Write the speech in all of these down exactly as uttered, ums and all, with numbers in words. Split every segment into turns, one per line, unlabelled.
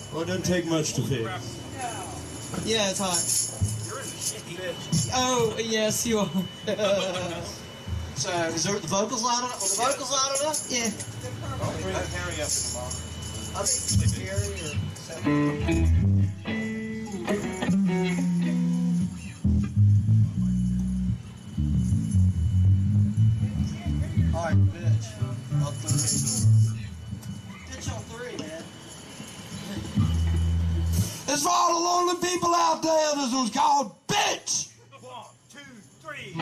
Well, it doesn't take much to fix.
Yeah, it's hot. Oh, yes, you are.
So, is there the vocals loud enough? Are the vocals loud enough?
Yeah.
I'll bring Harry up in the morning.
I think Harry or Alright, bitch. On three. Bitch on three, man.
It's for all the lonely people out there. This one's called Bitch.
One, two, three.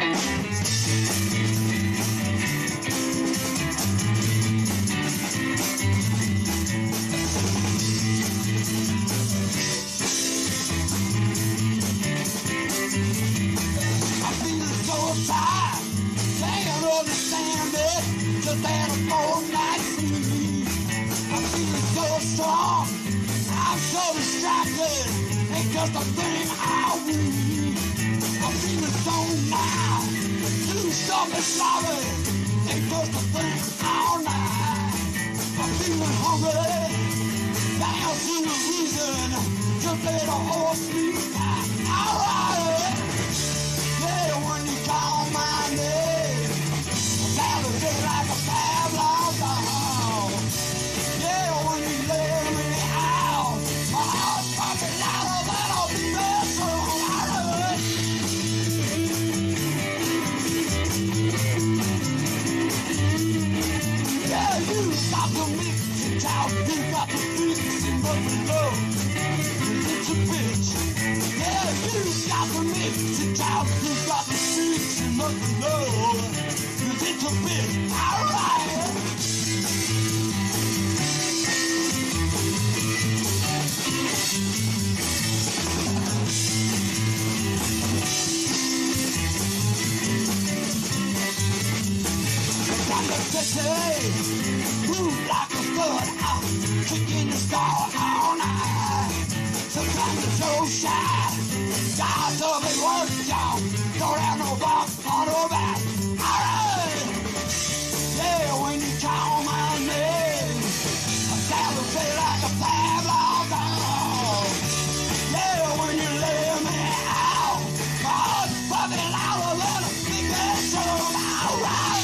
I'm feeling so tired, can't understand it. Just had a cold night sleep. I'm feeling so strong, I'm so distracted. Ain't just a thing I need. I'm feeling so mild, too stuck and sloppy. Ain't just a thing all night. I'm feeling hungry, down to the reason. Just let a horse sleep. Alright. Yeah, when you call my name, I salivate like a Pavlov dog. Yeah, when you let me out, my heart's pumping louder than a vessel. Yeah, you got the mix and talk, you got the fix and nothing love. It's a bitch. Yeah, you got the mix and talk, you got the fix and nothing love. It's a bitch. Alright. City, move like a flood, I'm kicking the star all night. Sometimes it's so shy, guys of it work, y'all. Don't have no box on the back. Alright, yeah, when you call my name, I salivate like a Pavlov dog. Yeah, when you let me out, my heart's pumping louder than a big vessel. Alright.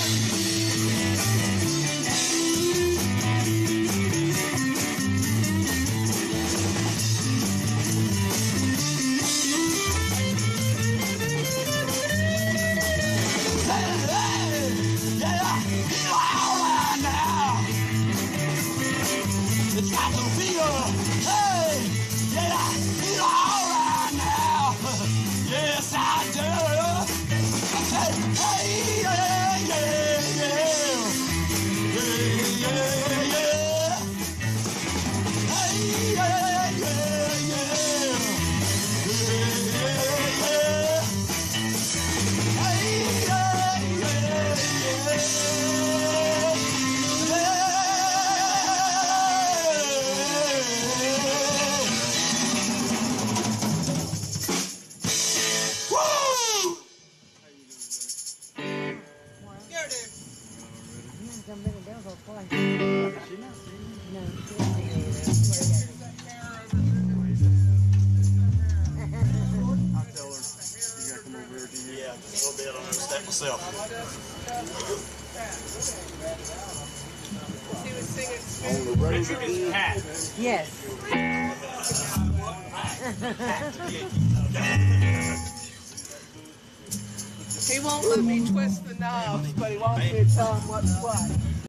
It's got to feel, hey, yeah, I feel alright now. Yes, I do. I said, hey, yeah, yeah, yeah. Yeah, yeah, yeah. Hey, yeah, yeah, yeah. Yeah, yeah, yeah. Hey, yeah, yeah, yeah.
Yeah, a little bit. I'm going to step myself. Richard is hat.
Yes.
He won't let me twist the knobs, but he wants me to tell him what's what.